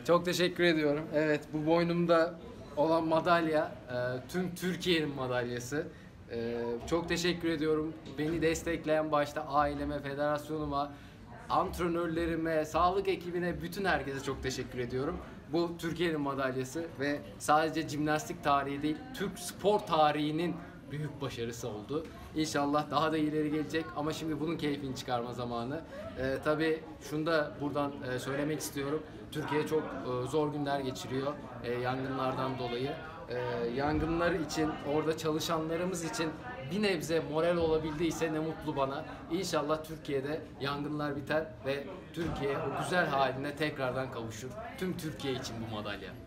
Çok teşekkür ediyorum. Evet, bu boynumda olan madalya tüm Türkiye'nin madalyası. Çok teşekkür ediyorum. Beni destekleyen başta aileme, federasyonuma, antrenörlerime, sağlık ekibine, bütün herkese çok teşekkür ediyorum. Bu Türkiye'nin madalyası ve sadece jimnastik tarihi değil, Türk spor tarihinin büyük başarısı oldu. İnşallah daha da ileri gelecek ama şimdi bunun keyfini çıkarma zamanı. Tabii şunu da buradan söylemek istiyorum. Türkiye çok zor günler geçiriyor yangınlardan dolayı. Yangınlar için, orada çalışanlarımız için bir nebze moral olabildiyse ne mutlu bana. İnşallah Türkiye'de yangınlar biter ve Türkiye o güzel haline tekrardan kavuşur. Tüm Türkiye için bu madalya.